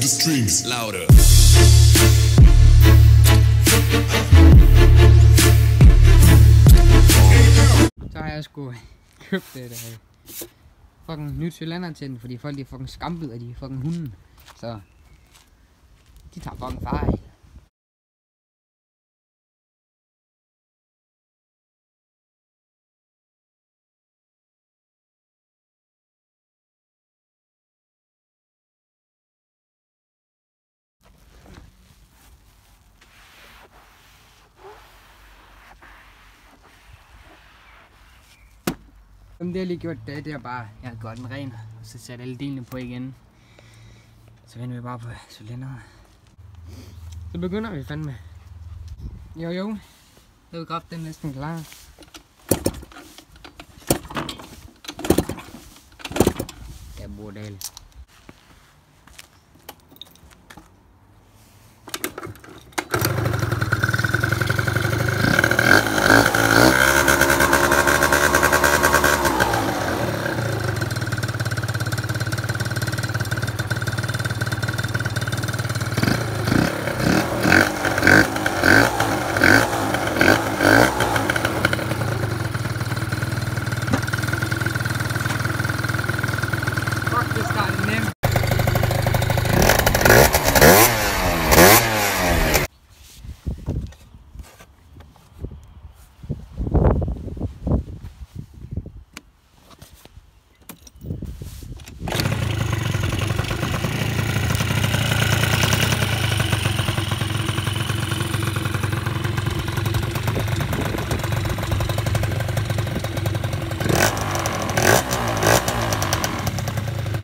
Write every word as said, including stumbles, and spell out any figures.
the strings louder. Så har jeg sgu købt det der fucking nyt cylindertænd, fordi folk de fucking skambider, de fucking hunden. Så de tager fucking fejl. Som det jeg lige gjort, det er bare, jeg har gjort den ren, og så sat alle delene på igen. Så vender vi bare på cylinderen. Så begynder vi fandme. Jo jo, så er vi den næsten klar. Jeg bruger det.